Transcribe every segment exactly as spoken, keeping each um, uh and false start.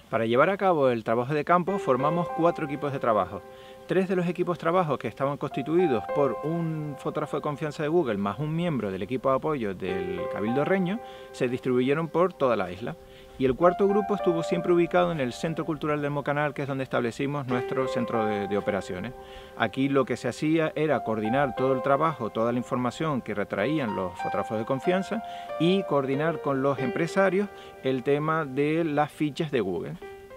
Para llevar a cabo el trabajo de campo formamos cuatro equipos de trabajo. Tres de los equipos de trabajo, que estaban constituidos por un fotógrafo de confianza de Google más un miembro del equipo de apoyo del Cabildo Reño, se distribuyeron por toda la isla. Y el cuarto grupo estuvo siempre ubicado en el Centro Cultural del Mocanal, que es donde establecimos nuestro centro de, de operaciones. Aquí lo que se hacía era coordinar todo el trabajo, toda la información que retraían los fotógrafos de confianza y coordinar con los empresarios el tema de las fichas de Google.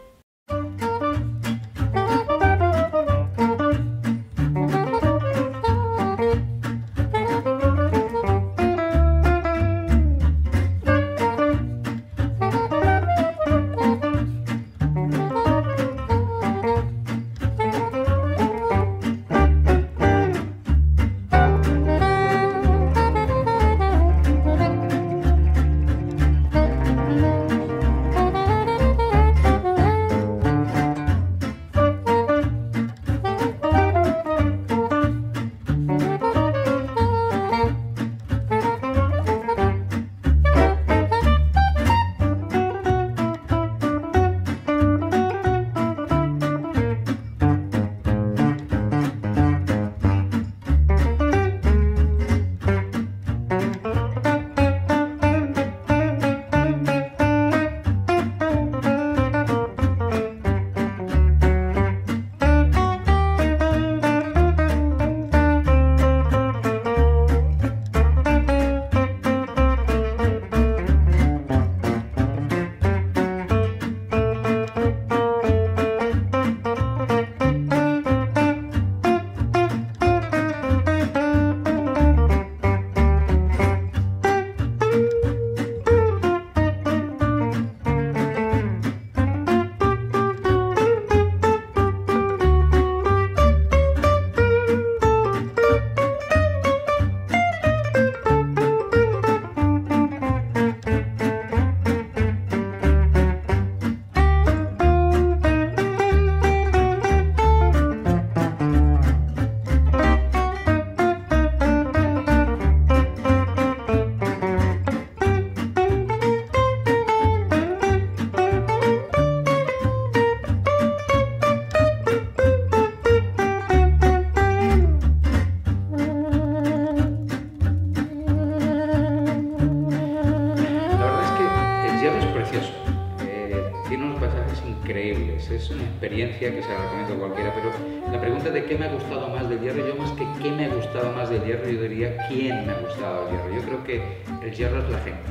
Increíbles, es una experiencia que se la recomiendo a cualquiera, pero la pregunta de qué me ha gustado más del hierro, yo más que qué me ha gustado más del hierro, yo diría quién me ha gustado del hierro. Yo creo que el hierro es la gente.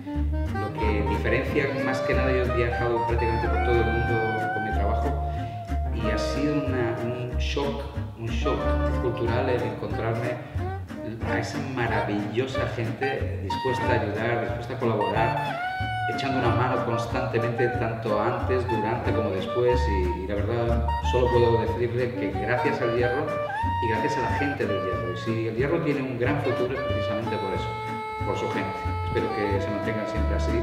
Lo que diferencia, más que nada, yo he viajado prácticamente por todo el mundo con mi trabajo y ha sido una, un shock, un shock cultural el encontrarme a esa maravillosa gente dispuesta a ayudar, dispuesta a colaborar, echando una mano constantemente, tanto antes, durante como después, y, y la verdad solo puedo decirle que gracias al hierro y gracias a la gente del hierro. Y si el hierro tiene un gran futuro es precisamente por eso, por su gente. Espero que se mantengan siempre así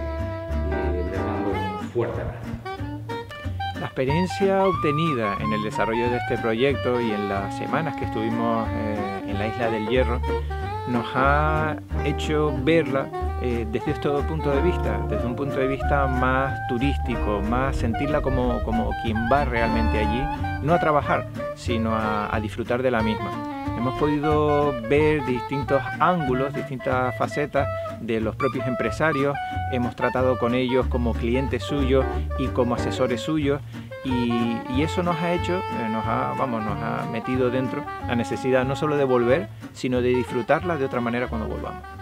y les mando un fuerte abrazo. La experiencia obtenida en el desarrollo de este proyecto y en las semanas que estuvimos eh, en la Isla del Hierro nos ha hecho verla eh, desde este punto de vista, desde un punto de vista más turístico, más sentirla como, como quien va realmente allí, no a trabajar, sino a, a disfrutar de la misma. Hemos podido ver distintos ángulos, distintas facetas de los propios empresarios, hemos tratado con ellos como clientes suyos y como asesores suyos, y, y eso nos ha hecho, eh, nos ha, vamos, nos ha metido dentro la necesidad no solo de volver, sino de disfrutarla de otra manera cuando volvamos.